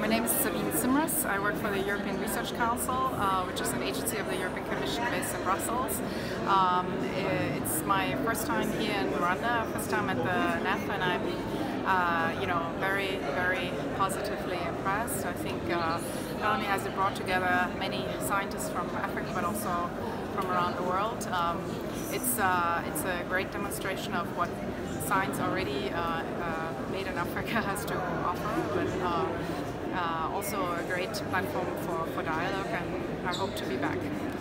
name is Sabine Simras. I work for the European Research Council, which is an agency of the European Commission based in Brussels. It's my first time here in Rwanda, first time at the NEF, and I'm very, very positively impressed. I think not only has it brought together many scientists from Africa, but also from around the world. It's a great demonstration of what science already made in Africa has to offer, but also a great platform for dialogue, and I hope to be back.